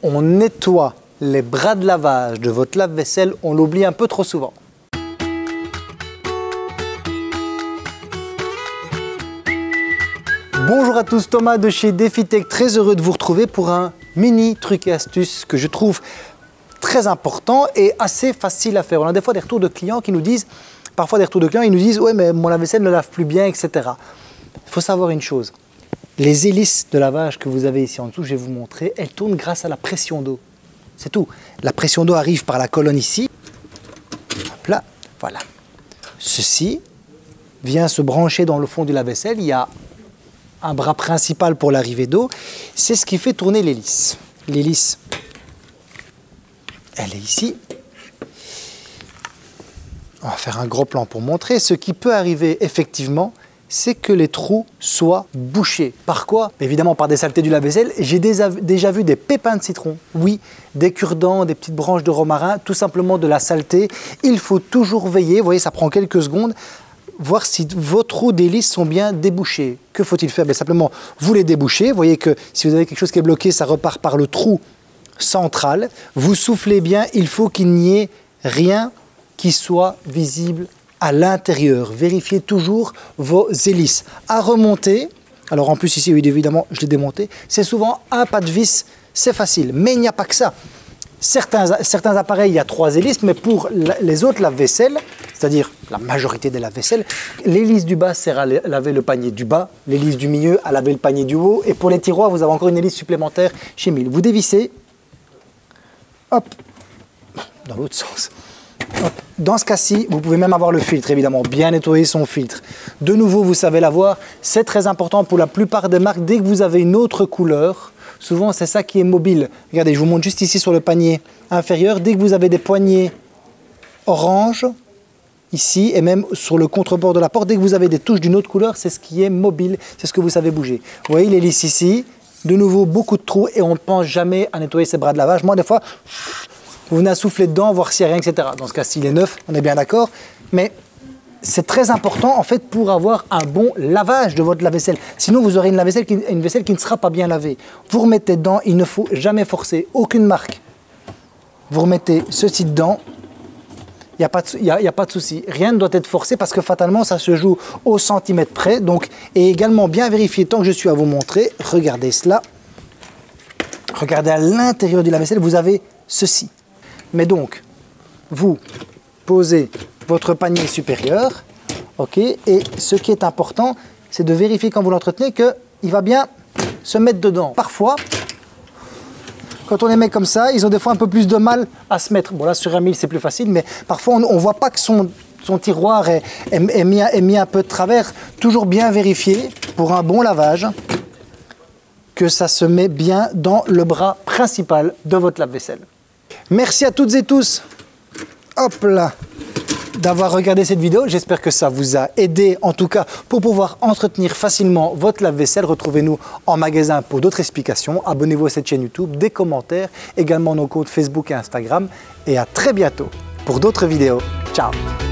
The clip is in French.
on nettoie les bras de lavage de votre lave-vaisselle, on l'oublie un peu trop souvent. Bonjour à tous, Thomas de chez DefiTech, très heureux de vous retrouver pour un mini truc et astuce que je trouve très important et assez facile à faire. On a des fois des retours de clients qui nous disent, ouais mais mon lave-vaisselle ne lave plus bien, etc. Il faut savoir une chose, les hélices de lavage que vous avez ici en dessous, je vais vous montrer, elles tournent grâce à la pression d'eau. C'est tout. La pression d'eau arrive par la colonne ici. Hop là, voilà. Ceci vient se brancher dans le fond du lave-vaisselle. Il y a un bras principal pour l'arrivée d'eau. C'est ce qui fait tourner l'hélice. L'hélice, elle est ici. On va faire un gros plan pour montrer. Ce qui peut arriver effectivement, c'est que les trous soient bouchés. Par quoi? Évidemment par des saletés du lave-vaisselle. J'ai déjà vu des pépins de citron, oui, des cure-dents, des petites branches de romarin, tout simplement de la saleté. Il faut toujours veiller, vous voyez, ça prend quelques secondes, voir si vos trous d'hélice sont bien débouchés. Que faut-il faire? Simplement, vous les débouchez. Vous voyez que si vous avez quelque chose qui est bloqué, ça repart par le trou central. Vous soufflez bien, il faut qu'il n'y ait rien qui soit visible à l'intérieur. Vérifiez toujours vos hélices. À remonter, alors en plus ici, oui, évidemment, je l'ai démonté, c'est souvent un pas de vis, c'est facile. Mais il n'y a pas que ça. Certains appareils, il y a 3 hélices, mais pour les autres lave-vaisselle, c'est-à-dire la majorité des lave-vaisselle, l'hélice du bas sert à laver le panier du bas, l'hélice du milieu à laver le panier du haut, et pour les tiroirs, vous avez encore une hélice supplémentaire chez Miele. Vous dévissez, hop, dans l'autre sens. Dans ce cas-ci, vous pouvez même avoir le filtre, évidemment, bien nettoyer son filtre. De nouveau, vous savez l'avoir, c'est très important pour la plupart des marques. Dès que vous avez une autre couleur, souvent c'est ça qui est mobile. Regardez, je vous montre juste ici sur le panier inférieur. Dès que vous avez des poignées orange, ici, et même sur le contrebord de la porte, dès que vous avez des touches d'une autre couleur, c'est ce qui est mobile, c'est ce que vous savez bouger. Vous voyez l'hélice ici, de nouveau, beaucoup de trous et on ne pense jamais à nettoyer ses bras de lavage. Moi, des fois, vous venez à souffler dedans, voir s'il n'y a rien, etc. Dans ce cas, s'il est neuf, on est bien d'accord. Mais c'est très important, en fait, pour avoir un bon lavage de votre lave-vaisselle. Sinon, vous aurez une vaisselle qui ne sera pas bien lavée. Vous remettez dedans, il ne faut jamais forcer. Aucune marque. Vous remettez ceci dedans, il n'y a pas de souci. Rien ne doit être forcé parce que fatalement, ça se joue au centimètre près. Donc, et également bien vérifier, tant que je suis à vous montrer, regardez cela. Regardez à l'intérieur du lave-vaisselle, vous avez ceci. Mais donc, vous posez votre panier supérieur, ok, et ce qui est important, c'est de vérifier quand vous l'entretenez qu'il va bien se mettre dedans. Parfois, quand on les met comme ça, ils ont des fois un peu plus de mal à se mettre. Bon là, sur un Miele, c'est plus facile, mais parfois, on ne voit pas que son tiroir est mis un peu de travers. Toujours bien vérifier, pour un bon lavage, que ça se met bien dans le bras principal de votre lave-vaisselle. Merci à toutes et tous, hop là, d'avoir regardé cette vidéo. J'espère que ça vous a aidé, en tout cas, pour pouvoir entretenir facilement votre lave-vaisselle. Retrouvez-nous en magasin pour d'autres explications. Abonnez-vous à cette chaîne YouTube, des commentaires, également nos comptes Facebook et Instagram. Et à très bientôt pour d'autres vidéos. Ciao!